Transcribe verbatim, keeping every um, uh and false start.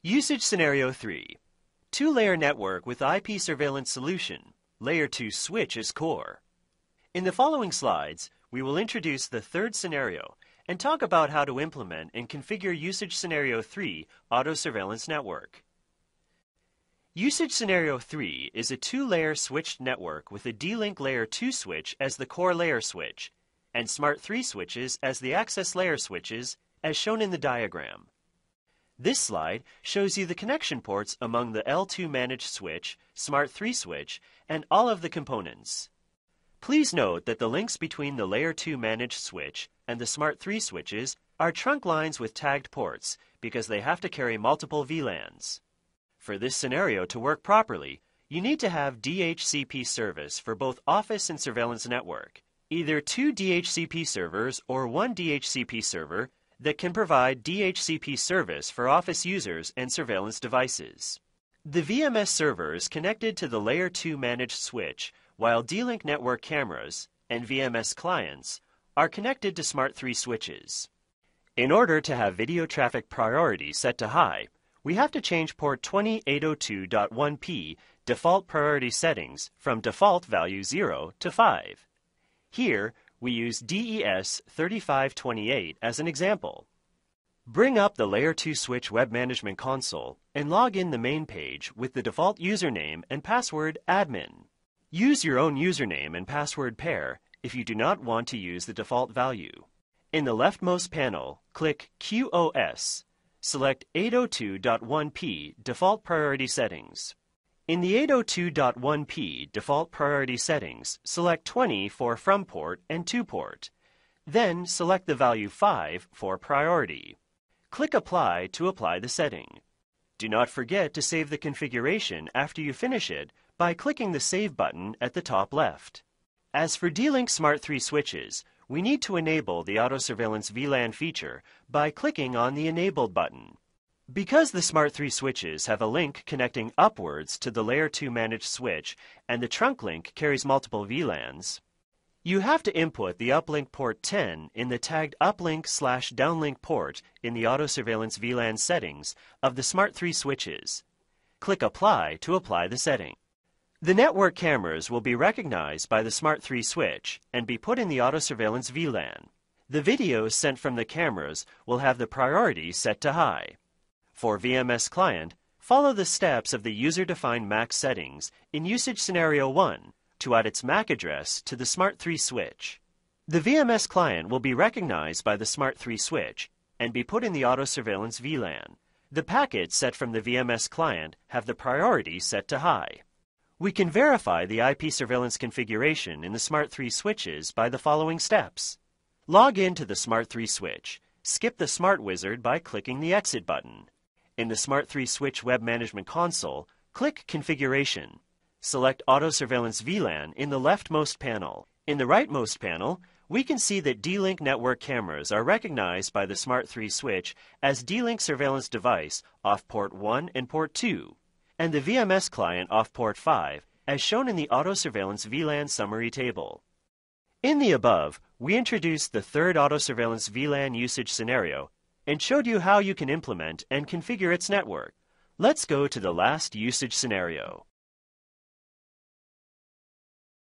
Usage Scenario three. Two-layer network with I P surveillance solution. Layer two switch as core. In the following slides, we will introduce the third scenario and talk about how to implement and configure Usage Scenario three Auto Surveillance Network. Usage Scenario three is a two-layer switched network with a D-Link Layer two switch as the core layer switch and Smart three switches as the access layer switches, as shown in the diagram. This slide shows you the connection ports among the L two managed switch, Smart three switch, and all of the components. Please note that the links between the Layer two managed switch and the Smart three switches are trunk lines with tagged ports because they have to carry multiple V LANs. For this scenario to work properly, you need to have D H C P service for both office and surveillance network, either two D H C P servers or one D H C P server that can provide D H C P service for office users and surveillance devices. The V M S server is connected to the Layer two managed switch, while D-Link network cameras and V M S clients are connected to Smart three switches. In order to have video traffic priority set to high, we have to change port twenty-eight oh two dot one P default priority settings from default value zero to five. Here, we use D E S thirty-five twenty-eight as an example. Bring up the Layer two Switch Web Management Console and log in the main page with the default username and password admin. Use your own username and password pair if you do not want to use the default value. In the leftmost panel, click Q O S. Select eight oh two dot one P Default Priority Settings. In the eight oh two dot one P Default Priority Settings, select twenty for From Port and To Port. Then select the value five for Priority. Click Apply to apply the setting. Do not forget to save the configuration after you finish it by clicking the Save button at the top left. As for D-Link Smart three switches, we need to enable the Auto Surveillance V LAN feature by clicking on the Enabled button. Because the Smart three switches have a link connecting upwards to the Layer two managed switch and the trunk link carries multiple V LANs, you have to input the uplink port ten in the tagged uplink slash downlink port in the Auto Surveillance V LAN settings of the Smart three switches. Click Apply to apply the setting. The network cameras will be recognized by the Smart three switch and be put in the Auto Surveillance V LAN. The videos sent from the cameras will have the priority set to high. For V M S Client, follow the steps of the User-Defined M A C settings in Usage Scenario one to add its M A C address to the Smart three switch. The V M S Client will be recognized by the Smart three switch and be put in the Auto Surveillance V LAN. The packets set from the V M S Client have the priority set to high. We can verify the I P surveillance configuration in the Smart three switches by the following steps. Log in to the Smart three switch. Skip the Smart Wizard by clicking the Exit button. In the Smart three Switch Web Management Console, click Configuration. Select Auto Surveillance V LAN in the leftmost panel. In the rightmost panel, we can see that D-Link network cameras are recognized by the Smart three switch as D-Link surveillance device off port one and port two, and the V M S client off port five, as shown in the Auto Surveillance V LAN summary table. In the above, we introduced the third Auto Surveillance V LAN usage scenario and showed you how you can implement and configure its network. Let's go to the last usage scenario.